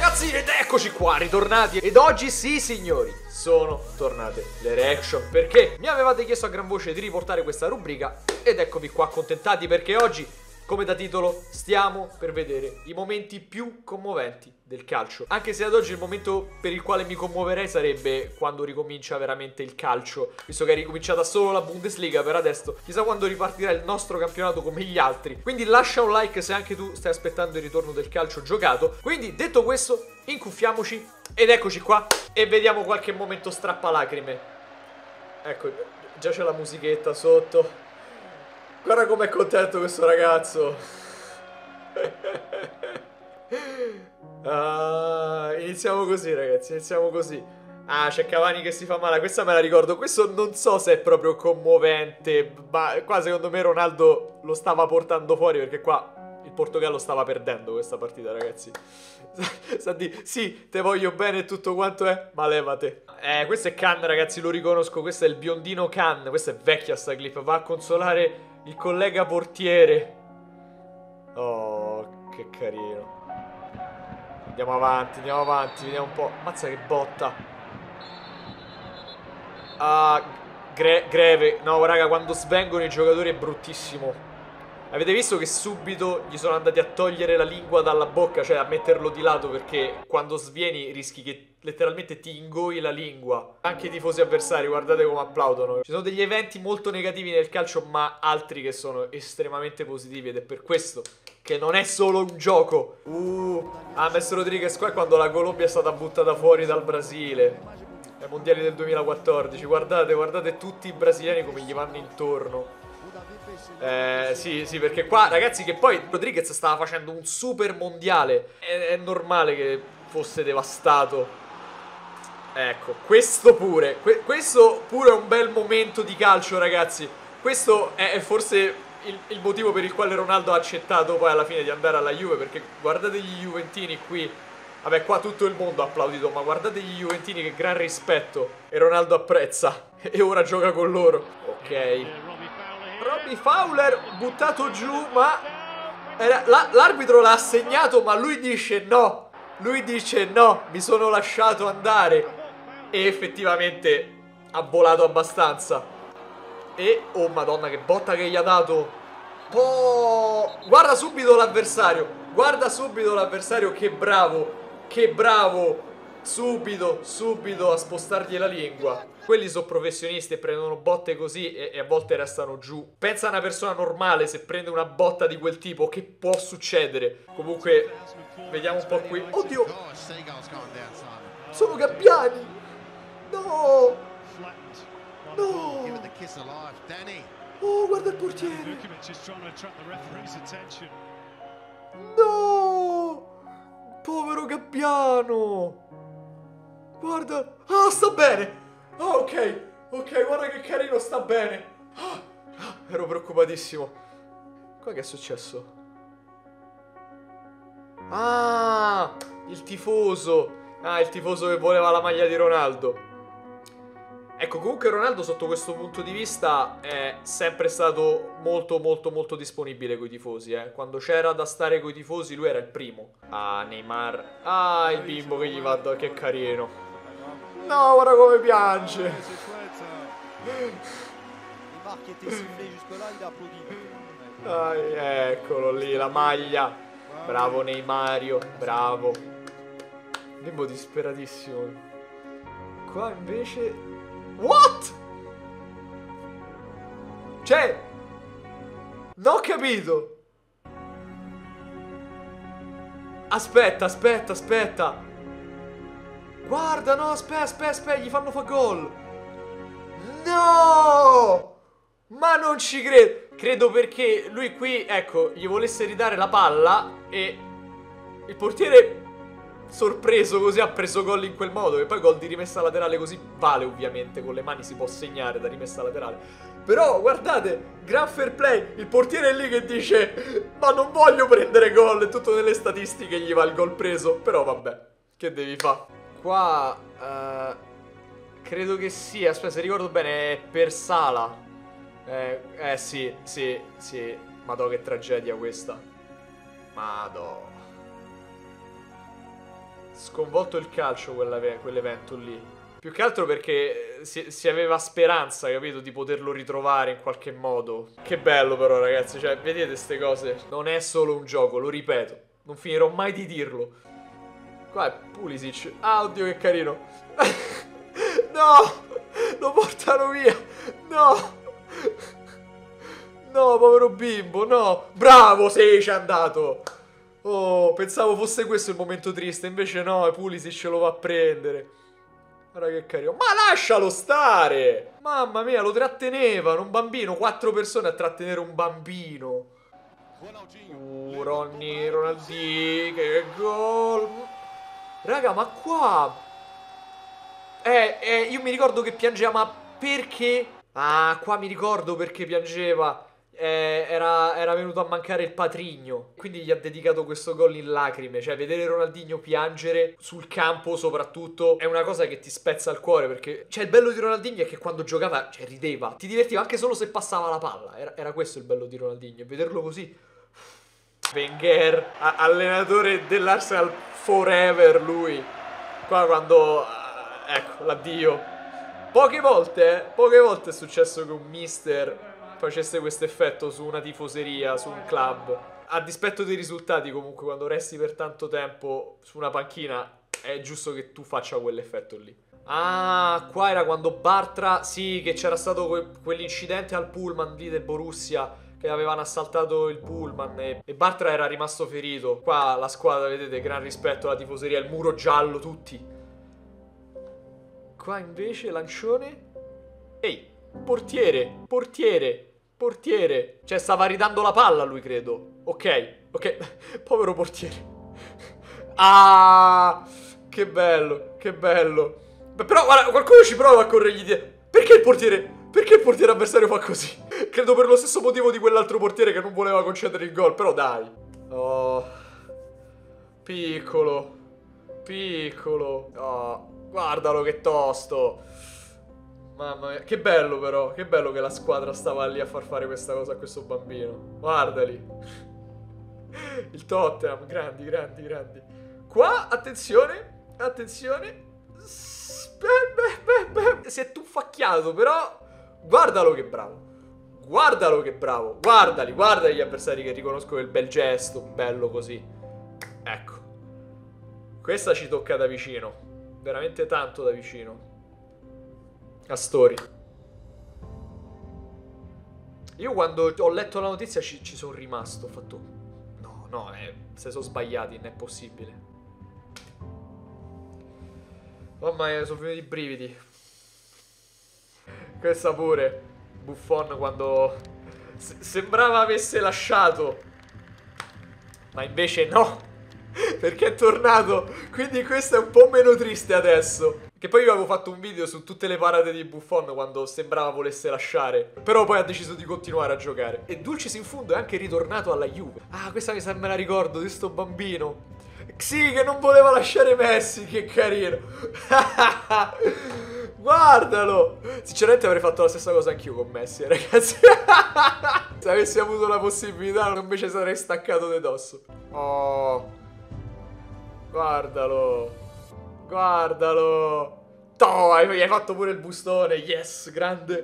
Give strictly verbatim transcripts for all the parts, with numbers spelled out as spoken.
ragazzi, ed eccoci qua, ritornati. Ed oggi sì signori, sono tornate le reaction, perché mi avevate chiesto a gran voce di riportare questa rubrica. Ed eccovi qua accontentati, perché oggi, come da titolo, stiamo per vedere i momenti più commoventi del calcio. Anche se ad oggi il momento per il quale mi commuoverei sarebbe quando ricomincia veramente il calcio, visto che è ricominciata solo la Bundesliga per adesso. Chissà quando ripartirà il nostro campionato come gli altri. Quindi lascia un like se anche tu stai aspettando il ritorno del calcio giocato. Quindi detto questo, incuffiamoci ed eccoci qua e vediamo qualche momento strappalacrime. Ecco, già c'è la musichetta sotto. Guarda com'è contento questo ragazzo. Ah, iniziamo così ragazzi, iniziamo così. Ah, c'è Cavani che si fa male, questa me la ricordo. Questo non so se è proprio commovente, ma qua secondo me Ronaldo lo stava portando fuori, perché qua il Portogallo stava perdendo questa partita ragazzi. Sa di, sì, te voglio bene e tutto quanto è, ma levate. Eh, questo è Khan ragazzi, lo riconosco, questo è il biondino Khan. Questa è vecchia sta clip, va a consolare il collega portiere. Oh, che carino. Andiamo avanti, andiamo avanti, vediamo un po'. Mazza che botta. Ah, gre greve. No, raga, quando svengono i giocatori è bruttissimo. Avete visto che subito gli sono andati a togliere la lingua dalla bocca, cioè a metterlo di lato, perché quando svieni rischi che letteralmente ti ingoi la lingua. Anche i tifosi avversari, guardate come applaudono. Ci sono degli eventi molto negativi nel calcio, ma altri che sono estremamente positivi, ed è per questo che non è solo un gioco. Uh, ah, Messi Rodriguez qua è quando la Colombia è stata buttata fuori dal Brasile ai mondiali del duemilaquattordici. Guardate, guardate tutti i brasiliani come gli vanno intorno. Eh, sì, sì, perché qua, ragazzi, che poi Rodriguez stava facendo un super mondiale. È, è normale che fosse devastato. Ecco, questo pure que questo pure è un bel momento di calcio, ragazzi. Questo è, è forse il, il motivo per il quale Ronaldo ha accettato poi alla fine di andare alla Juve, perché guardate gli juventini qui. Vabbè, qua tutto il mondo ha applaudito, ma guardate gli juventini, che gran rispetto. E Ronaldo apprezza e ora gioca con loro. Ok, Robbie Fowler buttato giù, ma l'arbitro l'ha assegnato, ma lui dice no. Lui dice no, mi sono lasciato andare. E effettivamente ha volato abbastanza. E, oh madonna, che botta che gli ha dato. Oh, guarda subito l'avversario. Guarda subito l'avversario, che bravo. Che bravo. Subito, subito a spostargli la lingua. Quelli sono professionisti e prendono botte così e, e a volte restano giù. Pensa a una persona normale, se prende una botta di quel tipo, che può succedere? Comunque, vediamo un po' qui. Oddio, sono gabbiani. No. No. Oh, guarda il portiere. No. Povero gabbiano. Guarda. Ah, sta bene. Ah, ok. Ok, guarda che carino, sta bene. Ah, ah, ero preoccupatissimo. Qua che è successo? Ah, il tifoso. Ah, il tifoso che voleva la maglia di Ronaldo. Ecco, comunque Ronaldo sotto questo punto di vista è sempre stato molto molto molto disponibile coi tifosi, eh. Quando c'era da stare coi tifosi lui era il primo. Ah, Neymar. Ah, il bimbo che gli va da... che carino. No, guarda come piange. Ah, eccolo lì, la maglia. Bravo Neymario, bravo. Bimbo disperatissimo. Qua invece... What? Cioè, non ho capito. Aspetta, aspetta, aspetta. Guarda, no, aspetta, aspetta, aspetta, gli fanno fa gol. No! Ma non ci credo. Credo perché lui qui, ecco, gli volesse ridare la palla e il portiere, sorpreso così, ha preso gol in quel modo. E poi gol di rimessa laterale così vale, ovviamente. Con le mani si può segnare da rimessa laterale. Però guardate, gran fair play. Il portiere è lì che dice ma non voglio prendere gol. E tutto nelle statistiche gli va il gol preso. Però vabbè, che devi fare? Qua uh, credo che sia, aspetta se ricordo bene, è per Sala. Eh, eh sì, sì, sì. Madò che tragedia questa. Madò. sconvolto il calcio quell'evento lì. Più che altro perché si, si aveva speranza, capito, di poterlo ritrovare in qualche modo. Che bello però, ragazzi, cioè, vedete ste cose? Non è solo un gioco, lo ripeto. Non finirò mai di dirlo. Qua è Pulisic. Ah, oddio, che carino. No! Lo portano via! No! No, povero bimbo, no! Bravo, sì, c'è andato! Oh, pensavo fosse questo il momento triste, invece no, Pulisic lo va a prendere. Guarda che carino. Ma lascialo stare! Mamma mia, lo trattenevano, un bambino, quattro persone a trattenere un bambino. Uh, Ronny, Ronaldinho, che gol! Raga, ma qua... Eh, eh, io mi ricordo che piangeva, ma perché? Ah, qua mi ricordo perché piangeva. Eh, era, era venuto a mancare il patrigno, quindi gli ha dedicato questo gol in lacrime. Cioè, vedere Ronaldinho piangere sul campo soprattutto è una cosa che ti spezza il cuore, perché cioè il bello di Ronaldinho è che quando giocava, cioè, rideva, ti divertiva anche solo se passava la palla. Era, era questo il bello di Ronaldinho, vederlo così. Wenger, allenatore dell'Arsenal forever lui. Qua quando, ecco, l'addio. Poche volte, eh, poche volte è successo che un mister facesse questo effetto su una tifoseria, su un club. A dispetto dei risultati, comunque, quando resti per tanto tempo su una panchina, è giusto che tu faccia quell'effetto lì. Ah, qua era quando Bartra, sì, che c'era stato que quell'incidente al pullman lì del Borussia, che avevano assaltato il pullman e, e Bartra era rimasto ferito. Qua la squadra, vedete, gran rispetto alla tifoseria, il muro giallo, tutti. Qua invece lancione. Ehi, portiere, portiere. Portiere. Cioè stava ridando la palla lui, credo. Ok, ok. Povero portiere. Ah, che bello, che bello. Beh, però guarda, qualcuno ci prova a corrergli dietro. Perché il portiere? Perché il portiere avversario fa così? Credo per lo stesso motivo di quell'altro portiere che non voleva concedere il gol. Però dai. Oh, piccolo. Piccolo. Oh, guardalo che tosto. Mamma mia, che bello però, che bello che la squadra stava lì a far fare questa cosa a questo bambino. Guardali. Il Tottenham, grandi, grandi, grandi. Qua, attenzione, attenzione. Beh, beh, beh. Si è tuffacchiato, però guardalo che bravo. Guardalo che bravo. Guardali, guardali gli avversari che riconoscono il bel gesto, bello così. Ecco. Questa ci tocca da vicino. Veramente tanto da vicino. Astori. Io quando ho letto la notizia ci, ci sono rimasto. Ho fatto no, no, eh, se sono sbagliati, non è possibile. Mamma mia, sono venuti i brividi. Questa pure. Buffon quando se sembrava avesse lasciato, ma invece no, perché è tornato. Quindi questo è un po' meno triste adesso. Che poi io avevo fatto un video su tutte le parate di Buffon quando sembrava volesse lasciare, però poi ha deciso di continuare a giocare. E Dulcis in fondo è anche ritornato alla Juve. Ah, questa mi sa me la ricordo di sto bambino. Sì, che non voleva lasciare Messi, che carino. Guardalo. Sinceramente avrei fatto la stessa cosa anch'io con Messi, eh, ragazzi. Se avessi avuto la possibilità, invece sarei staccato di dosso. Oh, guardalo. Guardalo. Toh, hai fatto pure il bustone. Yes, grande.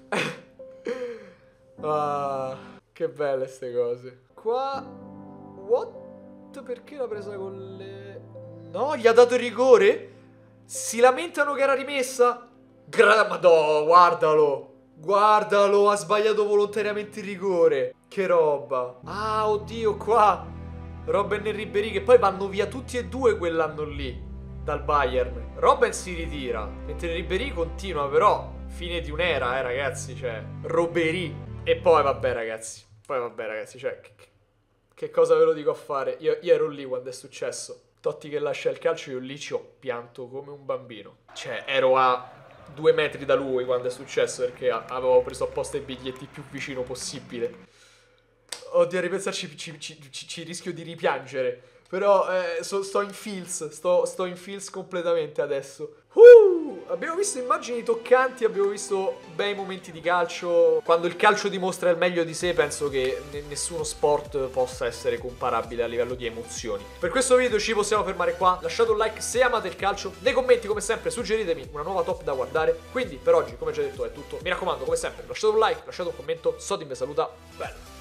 Ah, che belle ste cose. Qua what? Perché l'ha presa con le... No, gli ha dato il rigore? Si lamentano che era rimessa? Gra... Madò, guardalo. Guardalo, ha sbagliato volontariamente il rigore. Che roba. Ah, oddio, qua Robben e Ribéry che poi vanno via tutti e due quell'anno lì dal Bayern. Robben si ritira, mentre Ribéry continua, però fine di un'era, eh ragazzi, cioè Robéry. E poi vabbè ragazzi, poi vabbè ragazzi, cioè che, che cosa ve lo dico a fare? Io, io ero lì quando è successo. Totti che lascia il calcio, io lì ci ho pianto come un bambino. Cioè ero a due metri da lui quando è successo, perché avevo preso apposta i biglietti più vicino possibile. Oddio, a ripensarci ci, ci, ci, ci rischio di ripiangere. Però eh, so, sto in feels, sto, sto in feels completamente adesso. Uh! abbiamo visto immagini toccanti, abbiamo visto bei momenti di calcio. Quando il calcio dimostra il meglio di sé, penso che nessuno sport possa essere comparabile a livello di emozioni. Per questo video ci possiamo fermare qua. Lasciate un like se amate il calcio. Nei commenti, come sempre, suggeritemi una nuova top da guardare. Quindi per oggi, come già detto, è tutto. Mi raccomando, come sempre, lasciate un like, lasciate un commento. Sodin vi saluta. Bello.